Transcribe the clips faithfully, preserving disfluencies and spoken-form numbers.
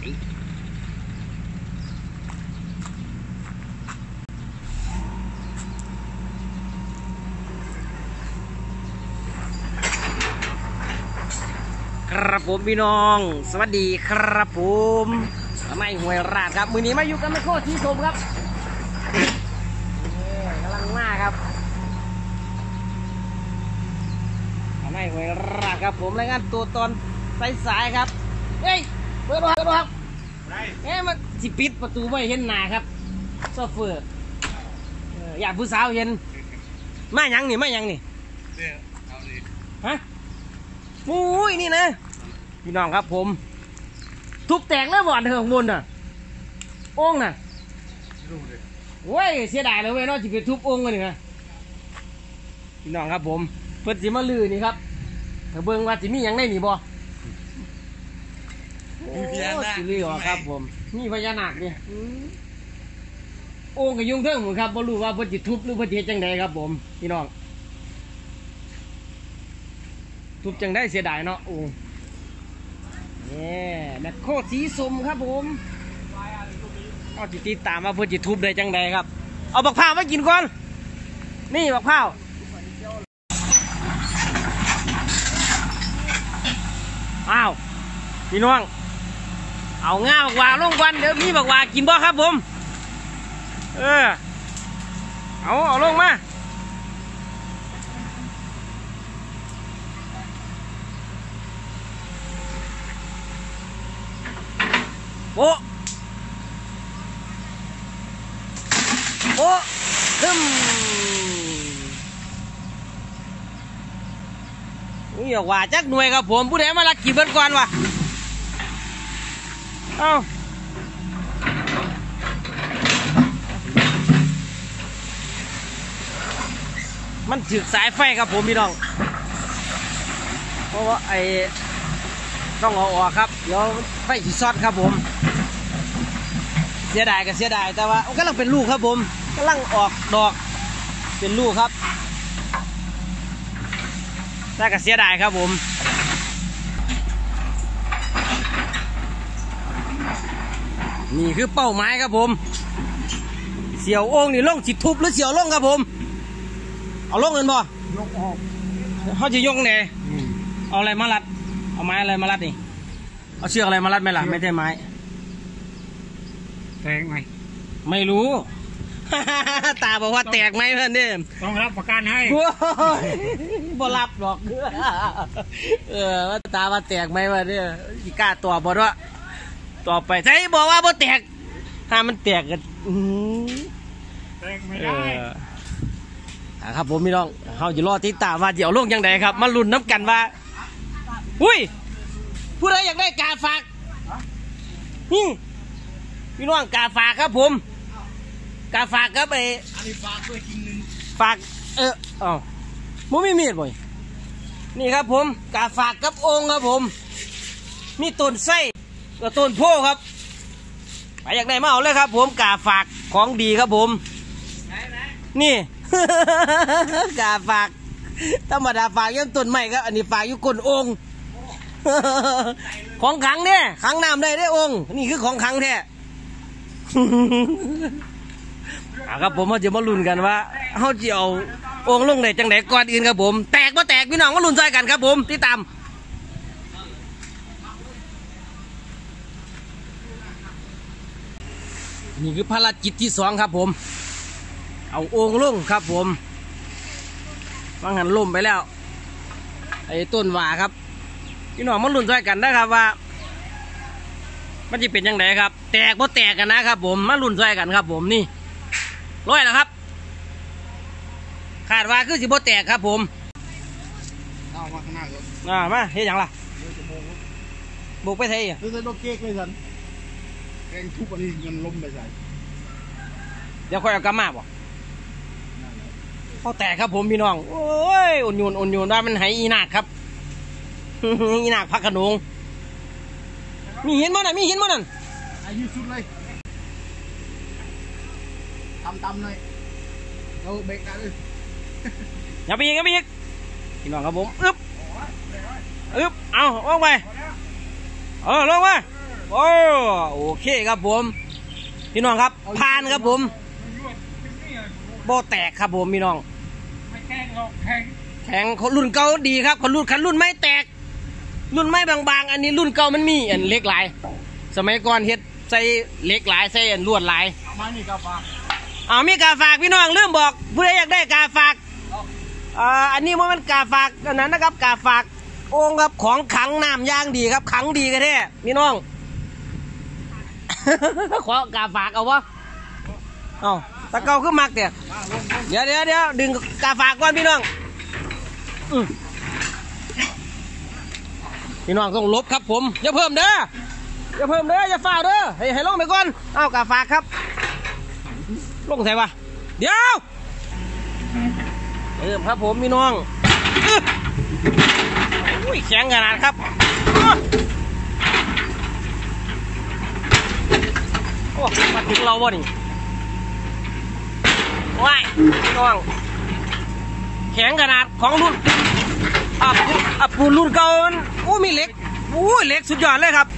ครับผมพี่น้องสวัสดีครับผมไม่ห่วยราดครับมือนี้มาอยู่กันไม่โคตรที่ชมครับกำลังมาครับไม่ห่วยราดครับผมรายงานตัวตอนสายๆครับเฮ้ยเปิดดูครับเฮ้ยมันสิปิดประตูไม่เห็นหน้าครับโซเฟอร์อยากผู้สาวเห็นมายังนี่มายังนี่ฮะมุ้ยนี่นะพี่น้องครับผมทุบแตกแล้วบ่อนเถอะข้างบนน่ะโอ่งน่ะโว้ยเสียดายเลยเว้ยน้องจะไปทุบโอ่งกันนี่นะพี่น้องครับผมเปิดสีมาลือนี่ครับเถอะเบิ้งว่าจะมีอย่างไรนี่บ่โอ้สิลือออกครับผมนี่พญานาคเนี่ยโอ่งกับยุงเทิงหมดครับบ่รู้ว่าเพิ่นจะทุบหรือเพิ่นจะเฮ็ดจังไดครับผมพี่น้องทุบจังได้เสียดายเนาะโอ้เนี่ยแมคโครสีส้มครับผมเอาจิติดตามมาเพื่อจิทุบได้จังใดครับเอาบักพร้าวมากินก่อนนี่บักพร้าวอ้าวพี่น้องเอาง่าบักว่าลงก่อนเดี๋ยวมีบักว่ากินบ่ครับผมเออเอาเอาลงมาโอ้โอ้ซึมนี่อยากว่าจักหน่วยครับผมผู้ใดมาลักกี่เบิร์ดก่อนวะเอ้ามันถึกสายไฟครับผมพี่น้องเพราะว่าไอ้ต้องเอาออกครับเดี๋ยวไฟสีซอดครับผมเสียดายก็เสียดายแต่ว่ากำลังเป็นลูกครับผมกำลังออกดอกเป็นลูกครับแต่ก็เสียดายครับผมนี่คือเป้าหมายครับผมเสี่ยวโอ่งนี่ล่องจิตทุบหรือเสี่ยวล่องครับผมเอาล่องเงินบ่ยกออกเขาจะยกไงเอาอะไรมารัดเอาไม้อะไรมารัดนี่เอาเชือกอะไรมารัดไหมล่ะไม่ใช่ไม้แตกไหมไม่รู้ตาบอกว่าแตกไหมเพื่อนเนี่ยต้องรับประกันให้บ่รับหรอกเออว่าตาว่าแตกไหมวะเนี่ยอีกล้าตอบบอกว่าต่อไปใช่บอกว่าบ่แตกถ้ามันแตกกันแตกไม่ได้ครับผมพี่น้องเขาจะรอติดตามว่าเดี๋ยวลงยังไงครับมาลุ้นน้ำกันว่าอุ้ยผู้ใดอยากได้กาฝากพี่น้องกาฝากครับผมกาฝากครับไอ้อันนี้ฝากด้วยจริงหนึ่งฝากเอออ๋อมึงไม่มีดบ่อยนี่ครับผมกาฝากกับองค์ครับผมมีต้นไส้กับต้นโพครับไปอยากได้มาเอาเลยครับผมกาฝากของดีครับผมนี่กาฝากธรรมดาฝากยังต้นใหม่ครับอันนี้ฝากอยู่ก้นองค์ของขังเนี่ยขังน้ำได้ได้องค์นี่คือของขังแท้ครับผมเขาจะมาลุ้นกันว่าเขาจะเอาองค์ลงไหนจังไหนก่อนอื่นครับผมแตกมาแตกพี่น้องมาลุ้นใจกันครับผมติดตามนี่คือภารกิจที่สองครับผมเอาองค์ลงครับผมวางหันล่มไปแล้วไอ้ต้นหว่าครับพี่น้องมาลุ้นใจกันนะครับว่ามันจะเป็นยังไงครับแตกบ่แตกกันนะครับผมมาลุ้นใจกันครับผมนี่ร้อยแล้วครับขาดว่าคือสิบ่แตกครับผมเอามาข้างหน้าก่อนอ่ามาเฮ็ดยังล่ะบุกไปไทยอ่ะซื้อรถเก๊กเลยสันแกงทุบอันนี้เงินล้มไปใส่เดี๋ยวค่อยเอากำมาบ่เขาแตกครับผมพี่น้องโอ้ยอุ่นยูนอุ่นยูนว่ามันไหอีหนักครับอีหนักพักขนงมีหินมั้งน่ะมีหินมั้งนั่นอายุสุดเลยตำตำเลยเราเบรกได้เลยอย่าไปยิงอย่าไปยิงพี่น้องครับผมอึ๊บอึ๊บเอาลงไปเออลงมาโอ้โอเคครับผมพี่น้องครับผ่านครับผมโบแตกครับผมพี่น้องแข็งแข็งรุ่นเก่าดีครับคนรุ่นคันรุ่นไม่แตกรุ่นไม่บางๆอันนี้รุ่นเก่ามันมีอันเล็กหลายสมัยก่อนเฮ็ดใส่เล็กหลายใส่อันลวดหลายมานี่กาฝากอ๋อมีกาฝากพี่น้องลืมบอกผู้ใดอยากได้กาฝากอ่าอันนี้มันกาฝากอันนั้นนะครับกาฝากโอ่งครับของขังน้ำย่างดีครับขังดีกันแท้พี่น้อง ขอกาฝากเอาวะเอาตะเกาขึ้นมักเดี๋ยวเดี๋ยวเดี๋ยวเดี๋ยวดึงกาฝากก่อนพี่น้องพี่น้องต้องลบครับผมอย่าเพิ่มเด้ออย่าเพิ่มเด้ออย่าฝ่าเด้อให้ให้ลงไปก่อนเอากาฝากครับลงใส่ปะเดี๋ยวเพิ่มครับผมพี่น้องอุ้ยแข็งขนาดครับโอ้มาถึงเราบ่นี่ว้ายพี่น้องแข็งขนาดของรุ่นอับอับปูรุ่นเก่าโอ้มีเหล็กโอ้เหล็กสุดยอดเลยครับ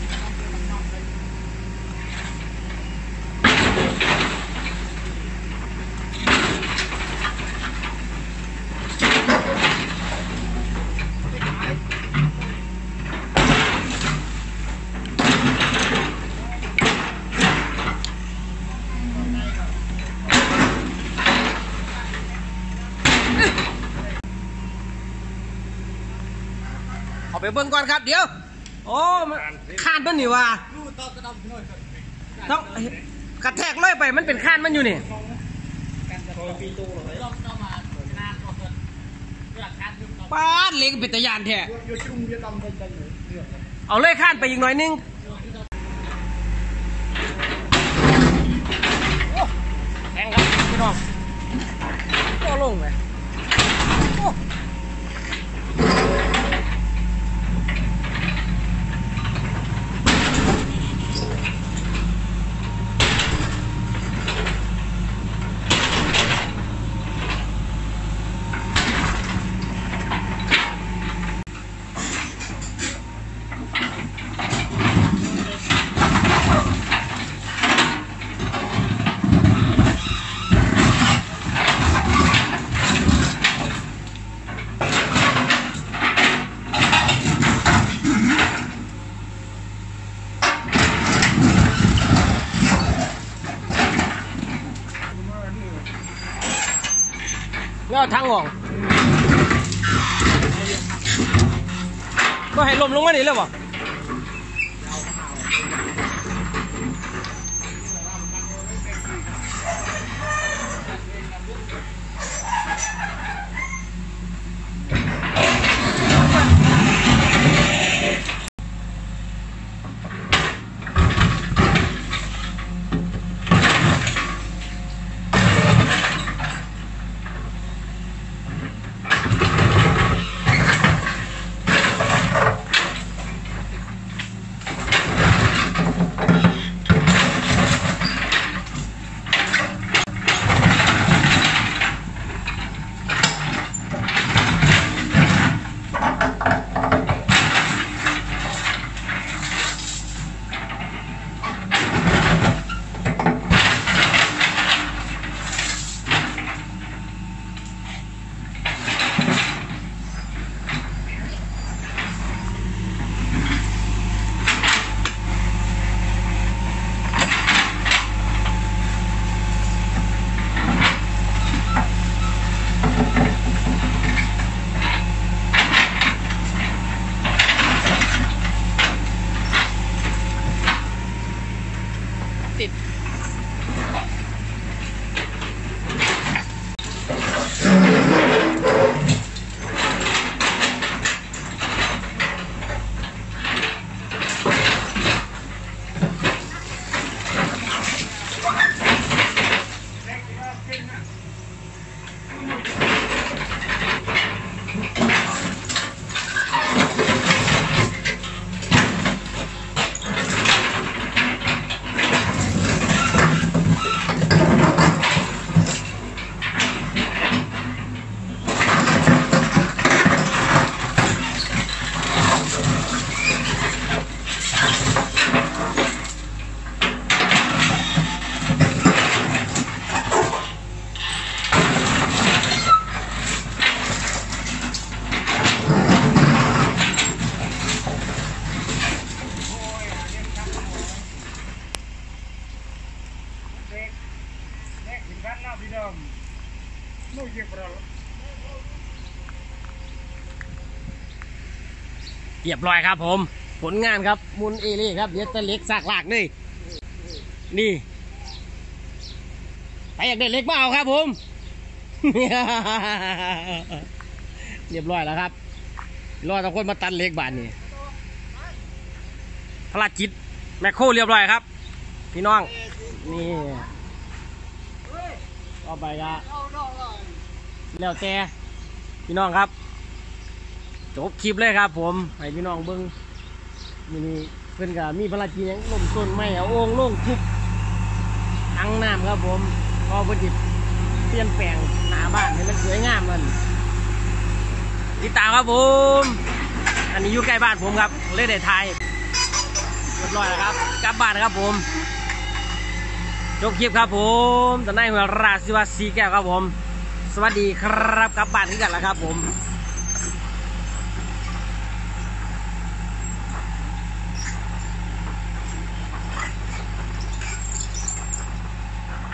เอาไปเบิ่งก่อนครับเดี๋ยวโอ้ข้านมันนี่ว่าต้องกระแทกเลยไปมันเป็นข้านมันอยู่นี่ป้าเล็กเป็นตะยานแท้เอาเลยข้านไปอีกหน่อยนึงแข็งครับพี่น้องก็ลงไปแล้วทางออกก็ให้ลมลงมาหนิเลยบ่ติดโน้ยเกี่ยวกับเราเรียบร้อยครับผมผลงานครับมุนเอเล่ครับเดี๋ยวตะเล็กซากลากเลยนี่ใครอยากได้เล็กมาเอาครับผม เรียบร้อยแล้วครับรอตะคนมาตัดเล็กบานนี่พระจิตแมคโครเรียบร้อยครับพี่น้องนี่เอาไปละแล้วแต่พี่น้องครับจบคลิปเลยครับผมให้พี่น้องเบิ้งมีนี่เพื่อนกับมีพระจิตยังล่มต้นไม้เอาโอ่งโล่งทุบอังน้ำครับผมพอพอดิบเปลี่ยนแปลงหน้าบ้านให้มันสวยงามมันติดตามครับผมอันนี้อยู่ใกล้บ้านผมครับเล่นในไทยเรียบร้อยแล้วครับกลับบ้านครับผมจบคลิปครับผมตอนนี้หัวราชวัฒน์สีแก้วครับผมสวัสดีครับกลับบ้านกันแล้วครับผม